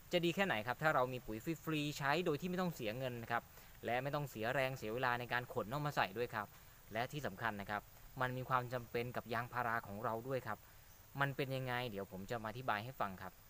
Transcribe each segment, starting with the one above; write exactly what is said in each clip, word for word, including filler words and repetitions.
จะดีแค่ไหนครับถ้าเรามีปุ๋ยฟรีๆใช้โดยที่ไม่ต้องเสียเงินนะครับและไม่ต้องเสียแรงเสียเวลาในการขนเอามาใส่ด้วยครับและที่สำคัญนะครับมันมีความจำเป็นกับยางพาราของเราด้วยครับมันเป็นยังไงเดี๋ยวผมจะมาอธิบายให้ฟังครับ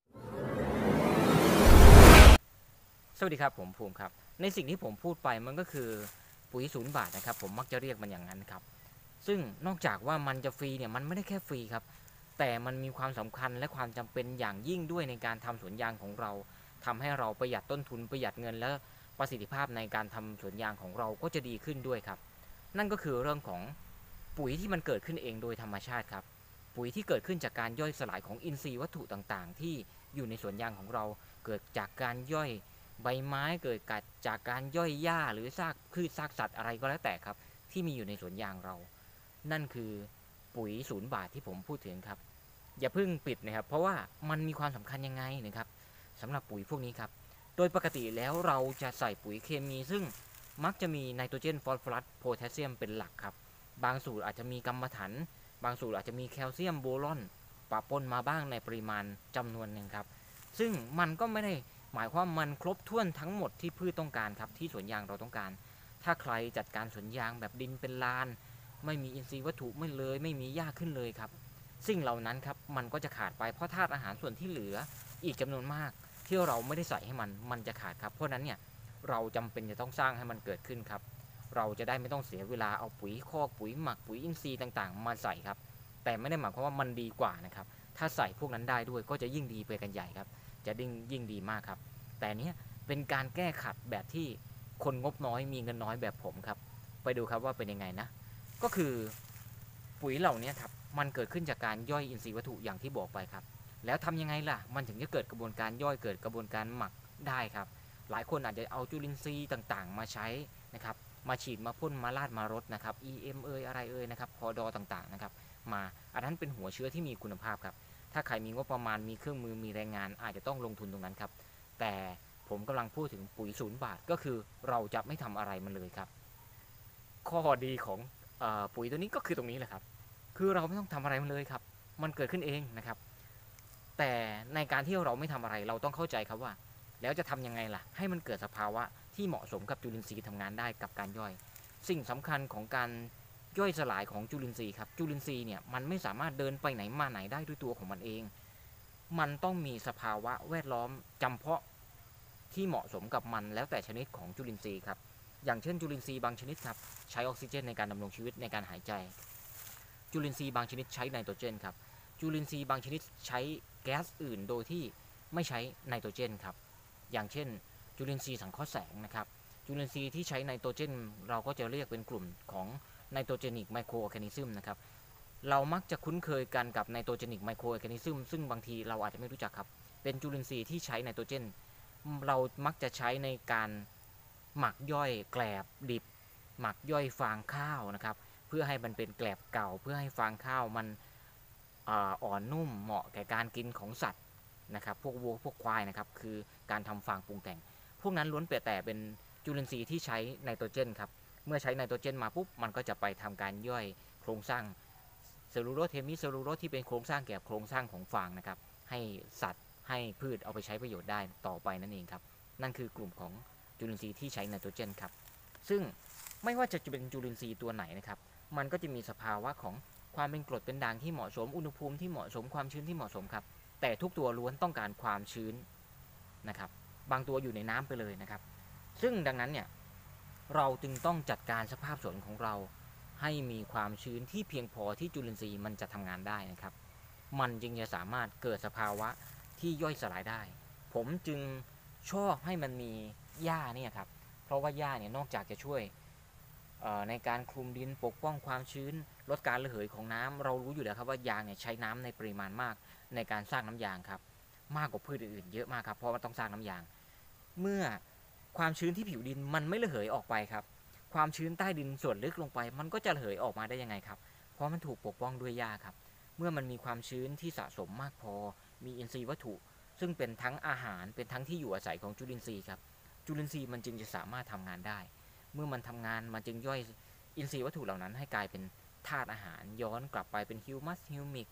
สวัสดีครับผมภูมิครับในสิ่งที่ผมพูดไปมันก็คือปุ๋ยศูนย์บาทนะครับผมมักจะเรียกมันอย่างนั้นครับซึ่งนอกจากว่ามันจะฟรีเนี่ยมันไม่ได้แค่ฟรีครับแต่มันมีความสำคัญและความจำเป็นอย่างยิ่งด้วยในการทำสวนยางของเราทำให้เราประหยัดต้นทุนประหยัดเงินและประสิทธิภาพในการทำสวนยางของเราก็จะดีขึ้นด้วยครับนั่นก็คือเรื่องของปุ๋ยที่มันเกิดขึ้นเองโดยธรรมชาติครับปุ๋ยที่เกิดขึ้นจากการย่อยสลายของอินทรีย์วัตถุต่างๆที่อยู่ในสวนยางของเราเกิดจากการย่อยใบไม้เกิดจากการย่อยหญ้าหรือซากพืชซากสัตว์อะไรก็แล้วแต่ครับที่มีอยู่ในสวนยางเรานั่นคือปุ๋ยศูนย์บาทที่ผมพูดถึงครับอย่าเพิ่งปิดนะครับเพราะว่ามันมีความสำคัญยังไงนะครับสำหรับปุ๋ยพวกนี้ครับโดยปกติแล้วเราจะใส่ปุ๋ยเคมีซึ่งมักจะมีไนโตรเจนฟอสฟอรัสโพแทสเซียมเป็นหลักครับบางสูตรอาจจะมีกัมมันถันบางสูตรอาจจะมีแคลเซียมโบรอนปะปนมาบ้างในปริมาณจำนวนหนึ่งครับซึ่งมันก็ไม่ได้หมายความมันครบถ้วนทั้งหมดที่พืชต้องการครับที่สวนยางเราต้องการถ้าใครจัดการสวนยางแบบดินเป็นลานไม่มีอินทรีย์วัตถุไม่เลยไม่มีหญ้าขึ้นเลยครับสิ่งเหล่านั้นครับมันก็จะขาดไปเพราะธาตุอาหารส่วนที่เหลืออีกจำนวนมากที่เราไม่ได้ใส่ให้มันมันจะขาดครับเพราะนั้นเนี่ยเราจำเป็นจะต้องสร้างให้มันเกิดขึ้นครับเราจะได้ไม่ต้องเสียเวลาเอาปุ๋ยคอกปุ๋ยหมักปุ๋ยอินทรีย์ต่างๆมาใส่ครับแต่ไม่ได้หมายความว่ามันดีกว่านะครับถ้าใส่พวกนั้นได้ด้วยก็จะยิ่งดีไปกันใหญ่ครับจะยิ่งยิ่งดีมากครับแต่เนี้ยเป็นการแก้ขัดแบบที่คนงบน้อยมีเงินน้อยแบบผมครับไปดูครับว่าเป็นยังไงนะก็คือปุ๋ยเหล่านี้ครับมันเกิดขึ้นจากการย่อยอินทรีย์วัตถุอย่างที่บอกไปครับแล้วทำยังไงล่ะมันถึงจะเกิดกระบวนการย่อยเกิดกระบวนการหมักได้ครับหลายคนอาจจะเอาจุลินทรีย์ต่างๆมาใช้นะครับมาฉีดมาพ่นมาลาดมารดนะครับ อี เอ็ม เอยอะไรเอยนะครับพอดอต่างๆนะครับมาอันนั้นเป็นหัวเชื้อที่มีคุณภาพครับถ้าใครมีงบประมาณมีเครื่องมือมีแรงงานอาจจะต้องลงทุนตรงนั้นครับแต่ผมกำลังพูดถึงปุ๋ยศูนย์บาทก็คือเราจะไม่ทำอะไรมันเลยครับข้อดีของอปุ๋ยตัวนี้ก็คือตรงนี้แหละครับคือเราไม่ต้องทำอะไรมันเลยครับมันเกิดขึ้นเองนะครับแต่ในการที่เราไม่ทำอะไรเราต้องเข้าใจครับว่าแล้วจะทำยังไงล่ะให้มันเกิดสภาวะที่เหมาะสมกับจุลินทรีย์ทำงานได้กับการย่อยสิ่งสำคัญของการย่อยสลายของจุลินทรีย์ครับจุลินทรีย์เนี่ยมันไม่สามารถเดินไปไหนมาไหนได้ด้วยตัวของมันเองมันต้องมีสภาวะแวดล้อมจำเพาะที่เหมาะสมกับมันแล้วแต่ชนิดของจุลินทรีย์ครับอย่างเช่นจุลินทรีย์บางชนิดครับใช้ออกซิเจนในการดำรงชีวิตในการหายใจจุลินทรีย์บางชนิดใช้ไนโตรเจนครับจุลินทรีย์บางชนิดใช้แก๊สอื่นโดยที่ไม่ใช้ไนโตรเจนครับอย่างเช่นจุลินทรีย์สังเคราะห์แสงนะครับจุลินทรีย์ที่ใช้ไนโตรเจนเราก็จะเรียกเป็นกลุ่มของไนโตรเจนิกไมโครออร์แกนิซึมนะครับเรามักจะคุ้นเคยกันกับไนโตรเจนิกไมโครออร์แกนิซึมซึ่งบางทีเราอาจจะไม่รู้จักครับเป็นจุลินทรีย์ที่ใช้ไนโตรเจนเรามักจะใช้ในการหมักย่อยแกลบดิบหมักย่อยฟางข้าวนะครับเพื่อให้มันเป็นแกลบเก่าเพื่อให้ฟางข้าวมันอ่อนนุ่มเหมาะแก่การกินของสัตว์นะครับพวกวัวพวกควายนะครับคือการทำฟางปรุงแต่งพวกนั้นล้วนแต่เป็นจุลินทรีย์ที่ใช้ไนโตรเจนครับเมื่อใช้ไนโตรเจนมาปุ๊บมันก็จะไปทำการย่อยโครงสร้างเซลลูโลสเทมิเซลลูโลสที่เป็นโครงสร้างแก่โครงสร้างของฟางนะครับให้สัตว์ให้พืชเอาไปใช้ประโยชน์ได้ต่อไปนั่นเองครับนั่นคือกลุ่มของจุลินทรีย์ที่ใช้ไนโตรเจนครับซึ่งไม่ว่าจะเป็นจุลินทรีย์ตัวไหนนะครับมันก็จะมีสภาวะของความเป็นกรดเป็นด่างที่เหมาะสมอุณหภูมิที่เหมาะสมความชื้นที่เหมาะสมครับแต่ทุกตัวล้วนต้องการความชื้นนะครับบางตัวอยู่ในน้ำไปเลยนะครับซึ่งดังนั้นเนี่ยเราจึงต้องจัดการสภาพสวนของเราให้มีความชื้นที่เพียงพอที่จุลินทรีย์มันจะทำงานได้นะครับมันจึงจะสามารถเกิดสภาวะที่ย่อยสลายได้ผมจึงชอบให้มันมีหญ้าเนี่ยครับเพราะว่าหญ้าเนี่ยนอกจากจะช่วยในการคลุมดินปกป้องความชื้นลดการระเหยของน้ำเรารู้อยู่แล้วครับว่ายางเนี่ยใช้น้ำในปริมาณมากในการสร้างน้ำยางครับมากกว่าพืชอื่นๆเยอะมากครับเพราะว่าต้องสร้างน้ำยางเมื่อความชื้นที่ผิวดินมันไม่ระเหยออกไปครับความชื้นใต้ดินส่วนลึกลงไปมันก็จะระเหยออกมาได้ยังไงครับเพราะมันถูกปกป้องด้วยหญ้าครับเมื่อมันมีความชื้นที่สะสมมากพอมีอินทรีย์วัตถุซึ่งเป็นทั้งอาหารเป็นทั้งที่อยู่อาศัยของจุลินทรีย์ครับจุลินทรีย์มันจึงจะสามารถทำงานได้เมื่อมันทำงานมันจึงย่อยอินทรีย์วัตถุเหล่านั้นให้กลายเป็นธาตุอาหารย้อนกลับไปเป็นฮิวมัสฮิวมิก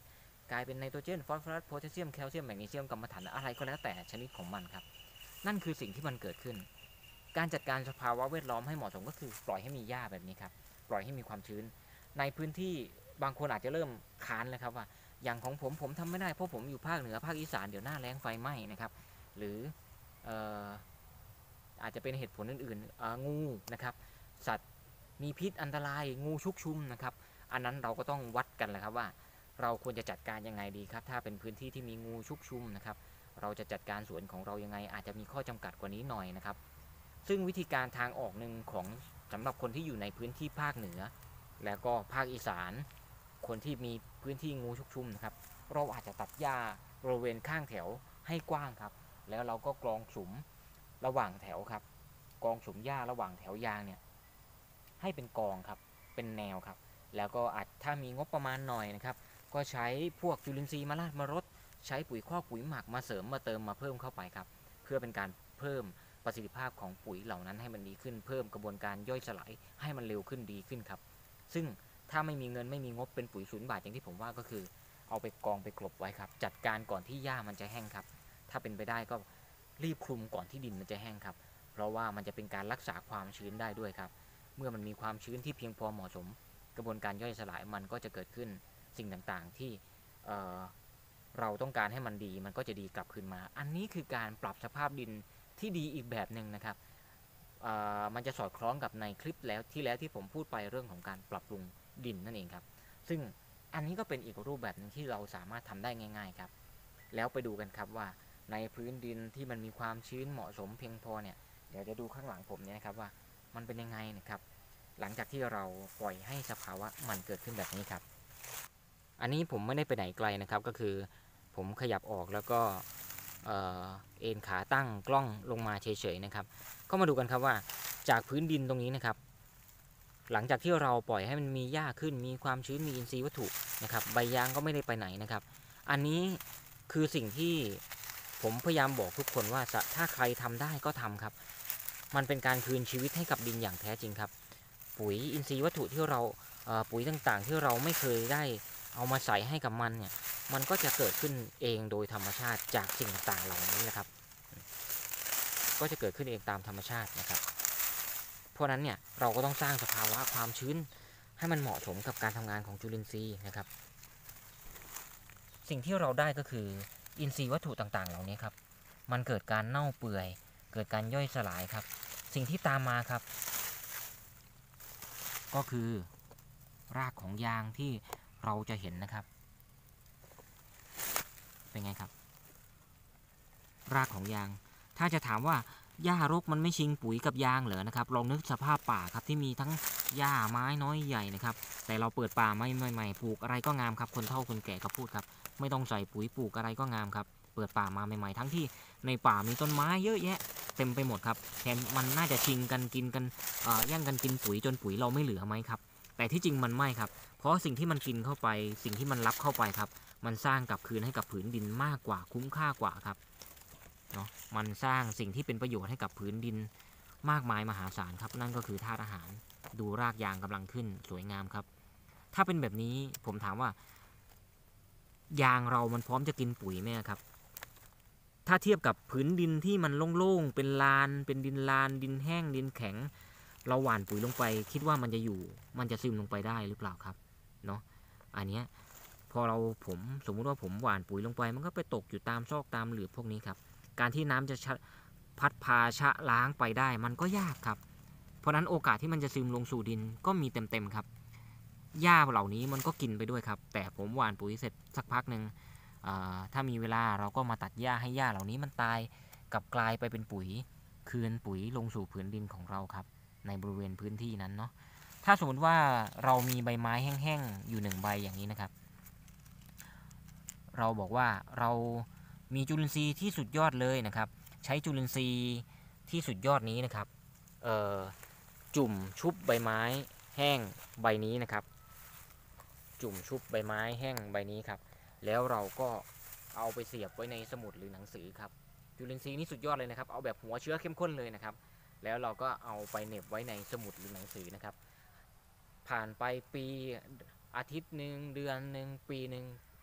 กลายเป็นไนโตรเจนฟอสฟอรัสโพแทสเซียมแคลเซียมแมกนีเซียมกัมมันถันอะไรก็แล้วแต่ชนิดของมันครับนั่นคือสิ่งที่มันเกิดขึ้นการจัดการสภาวะแวดล้อมให้เหมาะสมก็คือปล่อยให้มีหญ้าแบบนี้ครับปล่อยให้มีความชื้นในพื้นที่บางคนอาจจะเริ่มค้านแล้วครับว่าอย่างของผมผมทำไม่ได้เพราะผมอยู่ภาคเหนือภาคอีสานเดี๋ยวหน้าแล้งไฟไหม้นะครับหรือเอ่ออาจจะเป็นเหตุผลอื่นๆงูนะครับสัตว์มีพิษอันตรายงูชุกชุมนะครับอันนั้นเราก็ต้องวัดกันแหละครับว่าเราควรจะจัดการยังไงดีครับถ้าเป็นพื้นที่ที่มีงูชุกชุมนะครับเราจะจัดการสวนของเรายังไงอาจจะมีข้อจำกัดกว่านี้หน่อยนะครับซึ่งวิธีการทางออกหนึ่งของสำหรับคนที่อยู่ในพื้นที่ภาคเหนือแล้วก็ภาคอีสานคนที่มีพื้นที่งูชุกชุมนะครับเราอาจจะตัดหญ้าบริเวณข้างแถวให้กว้างครับแล้วเราก็กรองสุมระหว่างแถวครับกองสุมหญ้าระหว่างแถวยางเนี่ยให้เป็นกองครับเป็นแนวครับแล้วก็อาจถ้ามีงบประมาณหน่อยนะครับก็ใช้พวกจุลินทรีย์มาลาดมารดใช้ปุ๋ยคอกปุ๋ยหมักมาเสริมมาเติมมาเพิ่มเข้าไปครับเพื่อเป็นการเพิ่มประสิทธิภาพของปุ๋ยเหล่านั้นให้มันดีขึ้นเพิ่มกระบวนการย่อยสลายให้มันเร็วขึ้นดีขึ้นครับซึ่งถ้าไม่มีเงินไม่มีงบเป็นปุ๋ยศูนย์บาทอย่างที่ผมว่าก็คือเอาไปกองไปกลบไว้ครับจัดการก่อนที่หญ้ามันจะแห้งครับถ้าเป็นไปได้ก็รีบคลุมก่อนที่ดินมันจะแห้งครับเพราะว่ามันจะเป็นการรักษาความชื้นได้ด้วยครับเมื่อมันมีความชื้นที่เพียงพอเหมาะสมกระบวนการย่อยสลายมันก็จะเกิดขึ้นสิ่งต่างๆที่เเราต้องการให้มันดีมันก็จะดีกลับคืนมาอันนี้คือการปรับสภาพดินที่ดีอีกแบบหนึ่งนะครับมันจะสอดคล้องกับในคลิปแล้วที่แล้วที่ผมพูดไปเรื่องของการปรับปรุงดินนั่นเองครับซึ่งอันนี้ก็เป็นอีกรูปแบบหนึ่งที่เราสามารถทำได้ง่ายๆครับแล้วไปดูกันครับว่าในพื้นดินที่มันมีความชื้นเหมาะสมเพียงพอเนี่ยเดี๋ยวจะดูข้างหลังผมเนี่ยนะครับว่ามันเป็นยังไงนะครับหลังจากที่เราปล่อยให้สภาวะมันเกิดขึ้นแบบนี้ครับอันนี้ผมไม่ได้ไปไหนไกลนะครับก็คือผมขยับออกแล้วก็เอ็นขาตั้งกล้องลงมาเฉยๆนะครับก็มาดูกันครับว่าจากพื้นดินตรงนี้นะครับหลังจากที่เราปล่อยให้มันมีหญ้าขึ้นมีความชื้นมีอินทรีย์วัตถุนะครับใบยางก็ไม่ได้ไปไหนนะครับอันนี้คือสิ่งที่ผมพยายามบอกทุกคนว่าถ้าใครทำได้ก็ทำครับมันเป็นการคืนชีวิตให้กับดินอย่างแท้จริงครับปุ๋ยอินทรีย์วัตถุที่เราปุ๋ยต่างๆที่เราไม่เคยได้เอามาใส่ให้กับมันเนี่ยมันก็จะเกิดขึ้นเองโดยธรรมชาติจากสิ่งต่างๆเหล่านี้นะครับก็จะเกิดขึ้นเองตามธรรมชาตินะครับเพราะนั้นเนี่ยเราก็ต้องสร้างสภาวะความชื้นให้มันเหมาะสมกับการทำงานของจุลินทรีย์นะครับสิ่งที่เราได้ก็คืออินทรีย์วัตถุต่างๆเหล่านี้ครับมันเกิดการเน่าเปื่อยเกิดการย่อยสลายครับสิ่งที่ตามมาครับก็คือรากของยางที่เราจะเห็นนะครับเป็นไงครับรากของยางถ้าจะถามว่าหญ้ารกมันไม่ชิงปุ๋ยกับยางเหรอนะครับลองนึกสภาพป่าครับที่มีทั้งหญ้าไม้น้อยใหญ่นะครับแต่เราเปิดป่าไม่ใหม่ๆปลูกอะไรก็งามครับคนเฒ่าคนแก่ก็พูดครับไม่ต้องใส่ปุ๋ยปลูกอะไรก็งามครับเปิดป่ามาใหม่ๆทั้งที่ในป่ามีต้นไม้เยอะแยะเต็มไปหมดครับแถมมันน่าจะชิงกันกินกันแย่งกันกินปุ๋ยจนปุ๋ยเราไม่เหลือไหมครับแต่ที่จริงมันไม่ครับเพราะสิ่งที่มันกินเข้าไปสิ่งที่มันรับเข้าไปครับมันสร้างกลับคืนให้กับผืนดินมากกว่าคุ้มค่ากว่าครับเนาะมันสร้างสิ่งที่เป็นประโยชน์ให้กับผืนดินมากมายมหาศาลครับนั่นก็คือธาตุอาหารดูรากยางกำลังขึ้นสวยงามครับถ้าเป็นแบบนี้ผมถามว่ายางเรามันพร้อมจะกินปุ๋ยไหมครับถ้าเทียบกับผืนดินที่มันโล่งๆเป็นลานเป็นดินลานดินแห้งดินแข็งเราหว่านปุ๋ยลงไปคิดว่ามันจะอยู่มันจะซึมลงไปได้หรือเปล่าครับเนาะอันเนี้ยพอเราผมสมมุติว่าผมหว่านปุ๋ยลงไปมันก็ไปตกอยู่ตามซอกตามหลืบพวกนี้ครับการที่น้ำจะพัดพาชะล้างไปได้มันก็ยากครับเพราะนั้นโอกาสที่มันจะซึมลงสู่ดินก็มีเต็มๆครับหญ้าเหล่านี้มันก็กินไปด้วยครับแต่ผมหว่านปุ๋ยเสร็จสักพักหนึ่งถ้ามีเวลาเราก็มาตัดหญ้าให้หญ้าเหล่านี้มันตายกลับกลายไปเป็นปุ๋ยคืนปุ๋ยลงสู่ผืนดินของเราครับในบริเวณพื้นที่นั้นเนาะถ้าสมมติว่าเรามีใบไม้แห้งๆอยู่หนึ่งใบอย่างนี้นะครับเราบอกว่าเรามีจุลินทรีย์ที่สุดยอดเลยนะครับใช้จุลินทรีย์ที่สุดยอดนี้นะครับจุ่มชุบใบไม้แห้งใบนี้นะครับจุ่มชุบใบไม้แห้งใบนี้ครับแล้วเราก็เอาไปเสียบไว้ในสมุดหรือหนังสือครับจุลินทรีย์นี้สุดยอดเลยนะครับเอาแบบหัวเชื้อเข้มข้นเลยนะครับแล้วเราก็เอาไปเหน็บไว้ในสมุดหรือหนังสือนะครับผ่านไปปีอาทิตย์หนึ่งเดือนหนึ่งปีหนึ่ง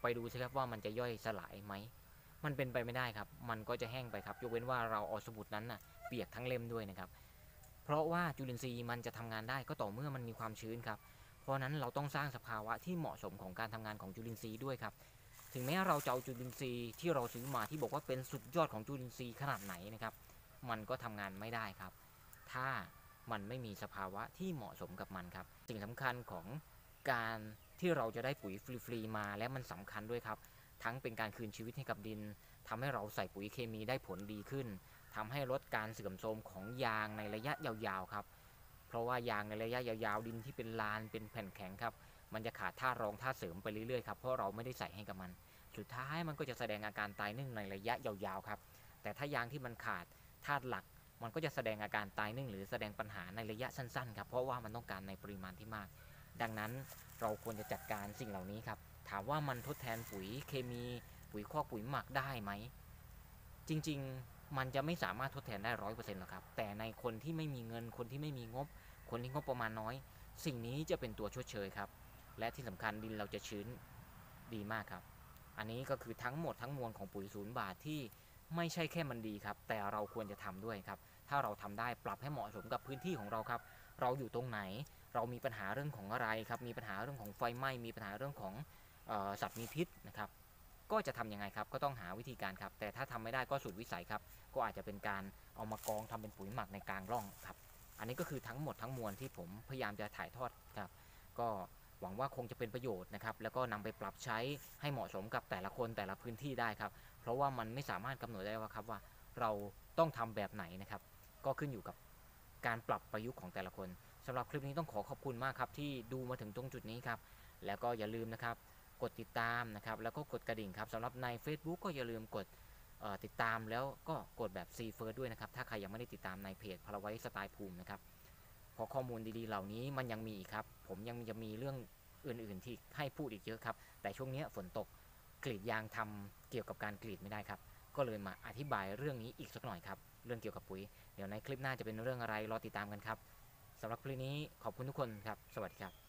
ไปดูสิครับว่ามันจะย่อยสลายไหมมันเป็นไปไม่ได้ครับมันก็จะแห้งไปครับยกเว้นว่าเราเอาสมุดนั้นนะเปียกทั้งเล่มด้วยนะครับเพราะว่าจุลินทรีย์มันจะทำงานได้ก็ต่อเมื่อมันมีความชื้นครับเพราะนั้นเราต้องสร้างสภาวะที่เหมาะสมของการทำงานของจุลินทรีย์ด้วยครับถึงแม้เราจะเอาจุลินทรีย์ที่เราซื้อมาที่บอกว่าเป็นสุดยอดของจุลินทรีย์ขนาดไหนนะครับมันก็ทำงานไม่ได้ครับถ้ามันไม่มีสภาวะที่เหมาะสมกับมันครับสิ่งสำคัญของการที่เราจะได้ปุ๋ยฟรีๆมาและมันสำคัญด้วยครับทั้งเป็นการคืนชีวิตให้กับดินทำให้เราใส่ปุ๋ยเคมีได้ผลดีขึ้นทำให้ลดการเสื่อมโทรมของยางในระยะยาวๆครับเพราะว่ายางในระยะยาวๆดินที่เป็นลานเป็นแผ่นแข็งครับมันจะขาดธาตุรองธาตุเสริมไปเรื่อยๆครับเพราะเราไม่ได้ใส่ให้กับมันสุดท้ายมันก็จะแสดงอาการตายนึ่งในระยะยาวๆครับแต่ถ้ายางที่มันขาดธาตุหลักมันก็จะแสดงอาการตายนึ่งหรือแสดงปัญหาในระยะสั้นๆครับเพราะว่ามันต้องการในปริมาณที่มากดังนั้นเราควรจะจัดการสิ่งเหล่านี้ครับถามว่ามันทดแทนปุ๋ยเคมีปุ๋ยคอกปุ๋ยหมักได้ไหมจริงๆมันจะไม่สามารถทดแทนได้ร้อยเปอร์เซ็นต์หรอกครับแต่ในคนที่ไม่มีเงินคนที่ไม่มีงบคนที่งบประมาณน้อยสิ่งนี้จะเป็นตัวชดเชยครับและที่สำคัญดินเราจะชื้นดีมากครับอันนี้ก็คือทั้งหมดทั้งมวลของปุ๋ยศูนย์บาทที่ไม่ใช่แค่มันดีครับแต่เราควรจะทำด้วยครับถ้าเราทำได้ปรับให้เหมาะสมกับพื้นที่ของเราครับเราอยู่ตรงไหนเรามีปัญหาเรื่องของอะไรครับมีปัญหาเรื่องของไฟไหม้มีปัญหาเรื่องของสัตว์มีพิษนะครับก็จะทำยังไงครับก็ต้องหาวิธีการครับแต่ถ้าทำไม่ได้ก็สุดวิสัยครับก็อาจจะเป็นการเอามากองทำเป็นปุ๋ยหมักในกลางร่องครับอันนี้ก็คือทั้งหมดทั้งมวลที่ผมพยายามจะถ่ายทอดครับก็หวังว่าคงจะเป็นประโยชน์นะครับแล้วก็นำไปปรับใช้ให้เหมาะสมกับแต่ละคนแต่ละพื้นที่ได้ครับเพราะว่ามันไม่สามารถกำหนดได้ว่าครับว่าเราต้องทำแบบไหนนะครับก็ขึ้นอยู่กับการปรับประยุกต์ของแต่ละคนสำหรับคลิปนี้ต้องขอขอบคุณมากครับที่ดูมาถึงตรงจุดนี้ครับแล้วก็อย่าลืมนะครับกดติดตามนะครับแล้วก็กดกระดิ่งครับสำหรับใน Facebook ก็อย่าลืมกดติดตามแล้วก็กดแบบ ซี First ด้วยนะครับถ้าใครยังไม่ได้ติดตามในเพจพลวัตสไตล์ภูมินะครับเพราะข้อมูลดีๆเหล่านี้มันยังมีอีกครับผมยังจะมีเรื่องอื่นๆที่ให้พูดอีกเยอะครับแต่ช่วงนี้ฝนตกกรีดยางทำเกี่ยวกับการกรีดไม่ได้ครับก็เลยมาอธิบายเรื่องนี้อีกสักหน่อยครับเรื่องเกี่ยวกับปุ๋ยเดี๋ยวในคลิปหน้าจะเป็นเรื่องอะไรรอติดตามกันครับสำหรับคลิปนี้ขอบคุณทุกคนครับสวัสดีครับ